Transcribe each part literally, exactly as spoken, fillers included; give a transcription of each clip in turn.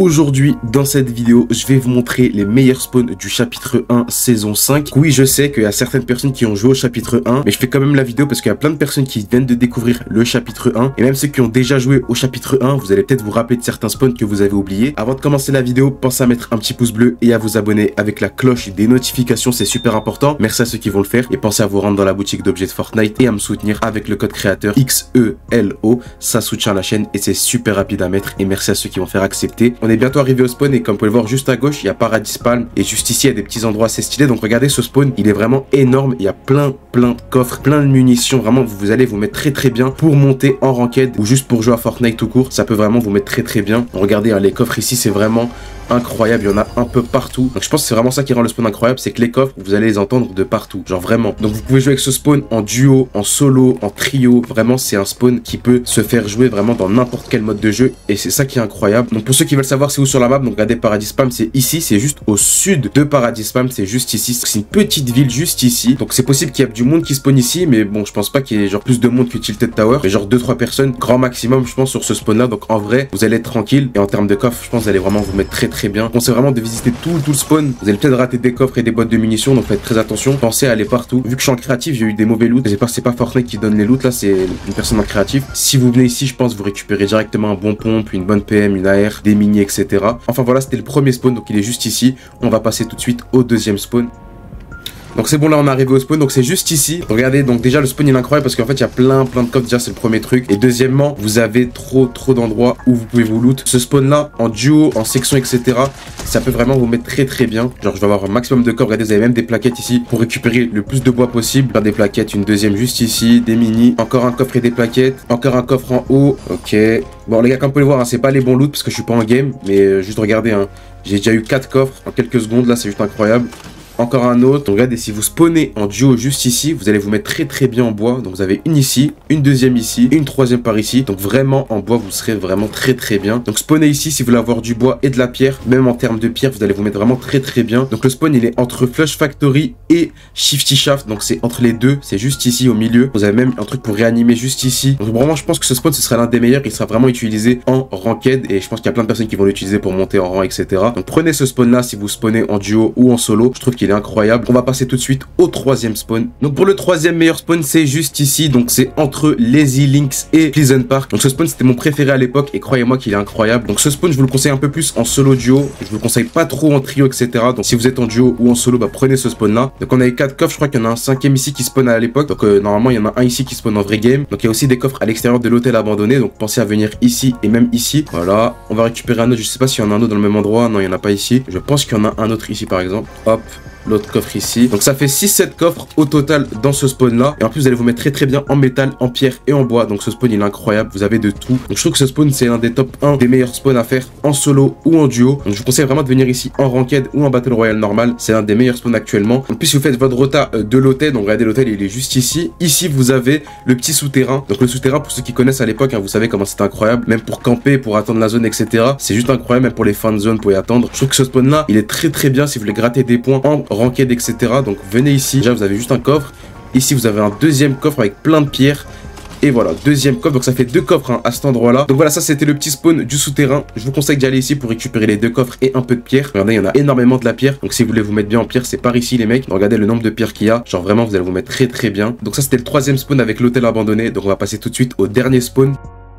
Aujourd'hui, dans cette vidéo, je vais vous montrer les meilleurs spawns du chapitre un saison cinq. Oui, je sais qu'il y a certaines personnes qui ont joué au chapitre un, mais je fais quand même la vidéo parce qu'il y a plein de personnes qui viennent de découvrir le chapitre un. Et même ceux qui ont déjà joué au chapitre un, vous allez peut-être vous rappeler de certains spawns que vous avez oubliés. Avant de commencer la vidéo, pensez à mettre un petit pouce bleu et à vous abonner avec la cloche des notifications, c'est super important. Merci à ceux qui vont le faire. Et pensez à vous rendre dans la boutique d'objets de Fortnite et à me soutenir avec le code créateur X E L O. Ça soutient la chaîne et c'est super rapide à mettre. Et merci à ceux qui vont faire accepter. On est bientôt arrivé au spawn et comme vous pouvez le voir juste à gauche, il y a Paradis Palm et juste ici il y a des petits endroits assez stylés. Donc regardez ce spawn, il est vraiment énorme. Il y a plein plein de coffres, plein de munitions. Vraiment vous, vous allez vous mettre très très bien pour monter en ranked ou juste pour jouer à Fortnite tout court. Ça peut vraiment vous mettre très très bien. Regardez hein, les coffres ici, c'est vraiment incroyable, il y en a un peu partout. Donc je pense que c'est vraiment ça qui rend le spawn incroyable, c'est que les coffres, vous allez les entendre de partout, genre vraiment. Donc vous pouvez jouer avec ce spawn en duo, en solo, en trio. Vraiment c'est un spawn qui peut se faire jouer vraiment dans n'importe quel mode de jeu et c'est ça qui est incroyable. Donc pour ceux qui veulent savoir c'est où sur la map, donc regardez Paradis Palm, c'est ici, c'est juste au sud de Paradis Palm, c'est juste ici. C'est une petite ville juste ici. Donc c'est possible qu'il y ait du monde qui spawn ici, mais bon je pense pas qu'il y ait genre plus de monde que Tilted Tower, mais genre deux trois personnes, grand maximum je pense sur ce spawn là. Donc en vrai vous allez être tranquille et en termes de coffre je pense que vous allez vraiment vous mettre très très bien. On sait vraiment de visiter tout, tout le spawn. Vous allez peut-être rater des coffres et des boîtes de munitions, donc faites très attention. Pensez à aller partout. Vu que je suis en créatif, j'ai eu des mauvais loots. C'est pas, c'est pas Fortnite qui donne les loots, là, c'est une personne en créatif. Si vous venez ici, je pense vous récupérez directement un bon pompe, une bonne P M, une A R, des mini, et cetera. Enfin voilà, c'était le premier spawn, donc il est juste ici. On va passer tout de suite au deuxième spawn. Donc c'est bon, là on est arrivé au spawn, donc c'est juste ici. Regardez, donc déjà le spawn il est incroyable parce qu'en fait il y a plein plein de coffres, déjà c'est le premier truc. Et deuxièmement, vous avez trop trop d'endroits où vous pouvez vous loot. Ce spawn là, en duo, en section, et cetera, ça peut vraiment vous mettre très très bien. Genre je vais avoir un maximum de coffres, regardez, vous avez même des plaquettes ici pour récupérer le plus de bois possible. Faire des plaquettes, une deuxième juste ici, des mini, encore un coffre et des plaquettes, encore un coffre en haut, ok. Bon les gars, comme vous pouvez le voir, hein, c'est pas les bons loot parce que je suis pas en game, mais euh, juste regardez, hein, j'ai déjà eu quatre coffres en quelques secondes, là c'est juste incroyable. Encore un autre. Donc regardez, si vous spawnez en duo juste ici, vous allez vous mettre très très bien en bois. Donc vous avez une ici, une deuxième ici, et une troisième par ici. Donc vraiment en bois vous serez vraiment très très bien. Donc spawnez ici si vous voulez avoir du bois et de la pierre. Même en termes de pierre vous allez vous mettre vraiment très très bien. Donc le spawn il est entre Flush Factory et Shifty Shaft. Donc c'est entre les deux, c'est juste ici au milieu. Vous avez même un truc pour réanimer juste ici. Donc vraiment je pense que ce spawn ce sera l'un des meilleurs. Il sera vraiment utilisé en ranked et je pense qu'il y a plein de personnes qui vont l'utiliser pour monter en rang, et cetera. Donc prenez ce spawn là si vous spawnez en duo ou en solo. Je trouve qu'il est incroyable. On va passer tout de suite au troisième spawn. Donc pour le troisième meilleur spawn, c'est juste ici. Donc c'est entre Lazy Links et Pleasant Park. Donc ce spawn c'était mon préféré à l'époque et croyez-moi qu'il est incroyable. Donc ce spawn je vous le conseille un peu plus en solo duo. Je vous le conseille pas trop en trio, et cetera. Donc si vous êtes en duo ou en solo, bah prenez ce spawn là. Donc on a eu quatre coffres. Je crois qu'il y en a un cinquième ici qui spawn à l'époque. Donc euh, normalement il y en a un ici qui spawn en vrai game. Donc il y a aussi des coffres à l'extérieur de l'hôtel abandonné. Donc pensez à venir ici et même ici. Voilà. On va récupérer un autre. Je sais pas s'il y en a un autre dans le même endroit. Non, il y en a pas ici. Je pense qu'il y en a un autre ici par exemple. Hop. L'autre coffre ici. Donc ça fait six sept coffres au total dans ce spawn là. Et en plus vous allez vous mettre très très bien en métal, en pierre et en bois. Donc ce spawn il est incroyable. Vous avez de tout. Donc je trouve que ce spawn c'est l'un des top un des meilleurs spawns à faire en solo ou en duo. Donc je vous conseille vraiment de venir ici en ranked ou en battle royale normal. C'est l'un des meilleurs spawns actuellement. En plus si vous faites votre rota de l'hôtel, donc regardez l'hôtel il est juste ici. Ici vous avez le petit souterrain. Donc le souterrain pour ceux qui connaissent à l'époque, hein, vous savez comment c'était incroyable. Même pour camper, pour attendre la zone, et cetera. C'est juste incroyable. Même pour les fins de zone, vous pouvez attendre. Je trouve que ce spawn là il est très très bien si vous voulez gratter des points en ranked, et cetera. Donc venez ici, déjà vous avez juste un coffre. Ici vous avez un deuxième coffre avec plein de pierres. Et voilà, deuxième coffre, donc ça fait deux coffres hein, à cet endroit là. Donc voilà, ça c'était le petit spawn du souterrain. Je vous conseille d'y aller ici pour récupérer les deux coffres et un peu de pierre. Regardez, il y en a énormément de la pierre. Donc si vous voulez vous mettre bien en pierre, c'est par ici les mecs. Donc, regardez le nombre de pierres qu'il y a. Genre vraiment vous allez vous mettre très très bien. Donc ça c'était le troisième spawn avec l'hôtel abandonné. Donc on va passer tout de suite au dernier spawn.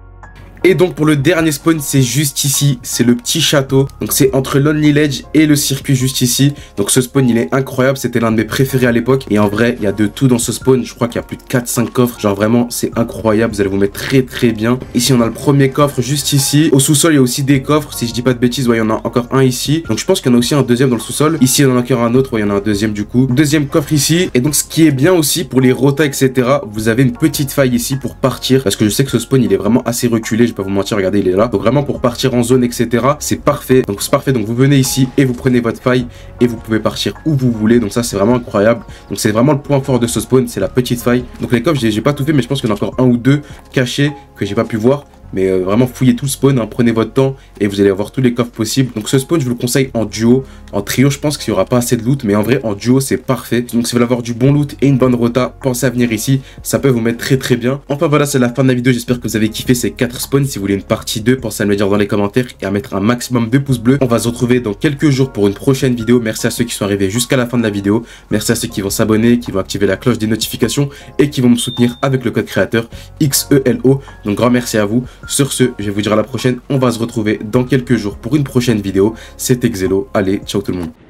Et donc pour le dernier spawn, c'est juste ici, c'est le petit château. Donc c'est entre Lonely Ledge et le circuit juste ici. Donc ce spawn il est incroyable, c'était l'un de mes préférés à l'époque. Et en vrai, il y a de tout dans ce spawn. Je crois qu'il y a plus de quatre cinq coffres. Genre vraiment, c'est incroyable, vous allez vous mettre très très bien. Ici on a le premier coffre juste ici. Au sous-sol, il y a aussi des coffres, si je dis pas de bêtises, ouais, il y en a encore un ici. Donc je pense qu'il y en a aussi un deuxième dans le sous-sol. Ici il y en a encore un autre, ouais, il y en a un deuxième du coup. Deuxième coffre ici. Et donc ce qui est bien aussi pour les rotas, et cetera, vous avez une petite faille ici pour partir. Parce que je sais que ce spawn il est vraiment assez reculé, je vais pas vous mentir, regardez, il est là. Donc vraiment pour partir en zone, et cetera, c'est parfait. Donc c'est parfait. Donc vous venez ici et vous prenez votre faille et vous pouvez partir où vous voulez. Donc ça c'est vraiment incroyable. Donc c'est vraiment le point fort de ce spawn, c'est la petite faille. Donc les coffres, j'ai pas tout fait, mais je pense qu'il y en a encore un ou deux cachés que j'ai pas pu voir. mais euh, vraiment fouillez tout le spawn, hein, prenez votre temps et vous allez avoir tous les coffres possibles. Donc ce spawn je vous le conseille en duo. En trio je pense qu'il n'y aura pas assez de loot, mais en vrai en duo c'est parfait. Donc si vous voulez avoir du bon loot et une bonne rota, pensez à venir ici, ça peut vous mettre très très bien. Enfin voilà, c'est la fin de la vidéo, j'espère que vous avez kiffé ces quatre spawns. Si vous voulez une partie deux, pensez à me le dire dans les commentaires et à mettre un maximum de pouces bleus. On va se retrouver dans quelques jours pour une prochaine vidéo. Merci à ceux qui sont arrivés jusqu'à la fin de la vidéo, merci à ceux qui vont s'abonner, qui vont activer la cloche des notifications et qui vont me soutenir avec le code créateur X E L O. Donc grand merci à vous. Sur ce, je vais vous dire à la prochaine, on va se retrouver dans quelques jours pour une prochaine vidéo. C'était Xelo, allez, ciao tout le monde.